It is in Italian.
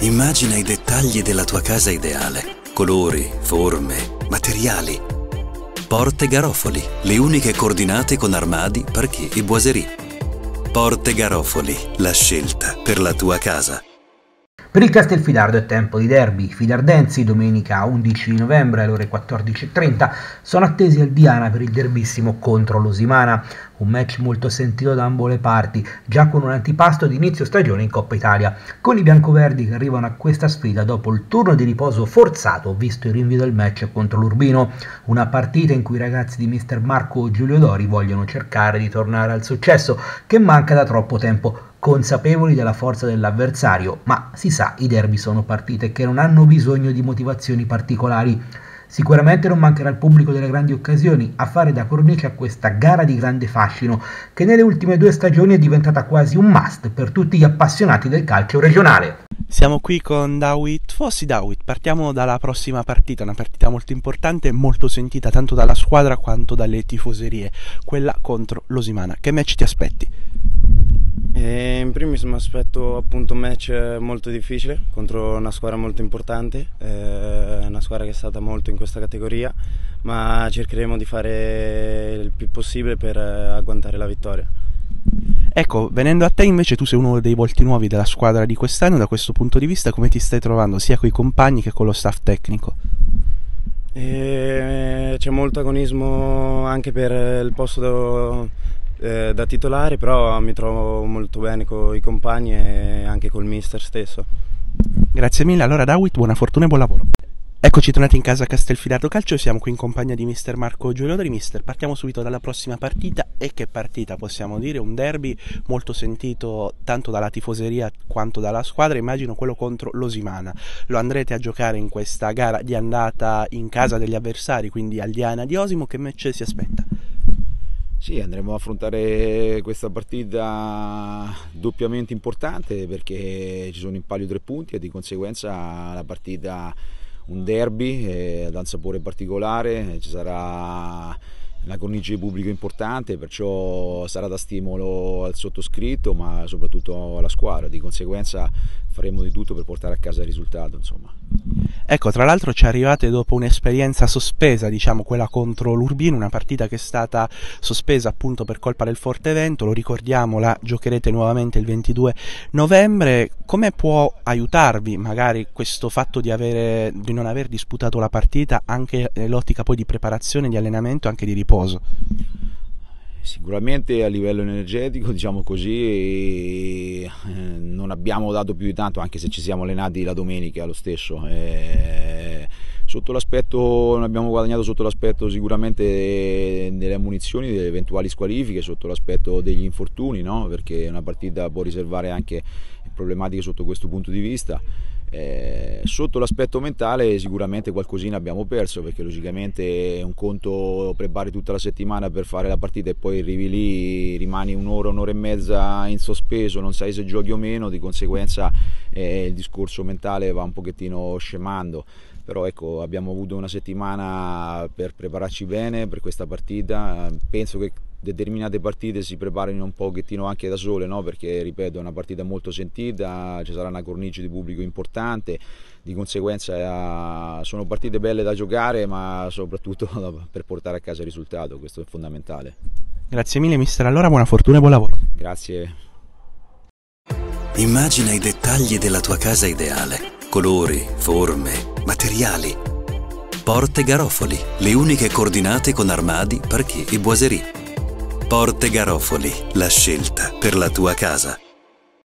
Immagina i dettagli della tua casa ideale. Colori, forme, materiali. Porte Garofoli, le uniche coordinate con armadi, parquet e boiserie. Porte Garofoli, la scelta per la tua casa. Per il Castelfidardo è tempo di derby. I filardensi domenica 11 novembre alle ore 14:30 sono attesi al Diana per il derbissimo contro l'Osimana, un match molto sentito da ambo le parti, già con un antipasto di inizio stagione in Coppa Italia, con i biancoverdi che arrivano a questa sfida dopo il turno di riposo forzato visto il rinvio del match contro l'Urbino, una partita in cui i ragazzi di mister Marco Giulio Dori vogliono cercare di tornare al successo che manca da troppo tempo, consapevoli della forza dell'avversario, ma si sa, i derby sono partite che non hanno bisogno di motivazioni particolari. Sicuramente non mancherà il pubblico delle grandi occasioni a fare da cornice a questa gara di grande fascino, che nelle ultime 2 stagioni è diventata quasi un must per tutti gli appassionati del calcio regionale. Siamo qui con Dawit Fossi. Dawit, partiamo dalla prossima partita, una partita molto importante e molto sentita tanto dalla squadra quanto dalle tifoserie, quella contro l'Osimana. Che match ti aspetti? In primis mi aspetto appunto un match molto difficile contro una squadra molto importante, una squadra che è stata molto in questa categoria, ma cercheremo di fare il più possibile per agguantare la vittoria. Ecco, venendo a te invece, tu sei uno dei volti nuovi della squadra di quest'anno. Da questo punto di vista come ti stai trovando sia con i compagni che con lo staff tecnico? C'è molto agonismo anche per il posto da titolare, però mi trovo molto bene con i compagni e anche col mister stesso. Grazie mille. Allora Dawit, buona fortuna e buon lavoro. Eccoci tornati in casa Castelfidardo Calcio, siamo qui in compagnia di mister Marco Giulio Dori. Mister, partiamo subito dalla prossima partita. E che partita possiamo dire? Un derby molto sentito tanto dalla tifoseria quanto dalla squadra, immagino quello contro l'Osimana. Lo andrete a giocare in questa gara di andata in casa degli avversari, quindi al Diana di Osimo. Che match si aspetta? Sì, andremo ad affrontare questa partita doppiamente importante perché ci sono in palio 3 punti e di conseguenza la partita un derby dà un sapore particolare, ci sarà una cornice di pubblico importante, perciò sarà da stimolo al sottoscritto ma soprattutto alla squadra, di conseguenza faremo di tutto per portare a casa il risultato, insomma. Ecco, tra l'altro ci arrivate dopo un'esperienza sospesa, diciamo quella contro l'Urbino, una partita che è stata sospesa appunto per colpa del forte vento, lo ricordiamo, la giocherete nuovamente il 22 novembre. Come può aiutarvi magari questo fatto di non aver disputato la partita anche nell'ottica poi di preparazione, di allenamento e anche di riposo? Sicuramente a livello energetico, diciamo così, non abbiamo dato più di tanto, anche se ci siamo allenati la domenica lo stesso. Sotto l'aspetto, non abbiamo guadagnato sotto l'aspetto sicuramente delle ammunizioni, delle eventuali squalifiche, sotto l'aspetto degli infortuni, no? Perché una partita può riservare anche problematiche sotto questo punto di vista. Sotto l'aspetto mentale sicuramente qualcosina abbiamo perso, perché logicamente è un conto prepari tutta la settimana per fare la partita e poi arrivi lì, rimani un'ora e mezza in sospeso, non sai se giochi o meno, di conseguenza il discorso mentale va un pochettino scemando. Però ecco, abbiamo avuto una settimana per prepararci bene per questa partita. Penso che determinate partite si preparino un pochettino anche da sole, no? Perché ripeto, è una partita molto sentita, ci sarà una cornice di pubblico importante, di conseguenza sono partite belle da giocare, ma soprattutto per portare a casa il risultato, questo è fondamentale. Grazie mille mister, allora buona fortuna e buon lavoro. Grazie. Immagina i dettagli della tua casa ideale. Colori, forme, materiali. Porte Garofoli, le uniche coordinate con armadi, parquet e boiserie. Porte Garofoli, la scelta per la tua casa.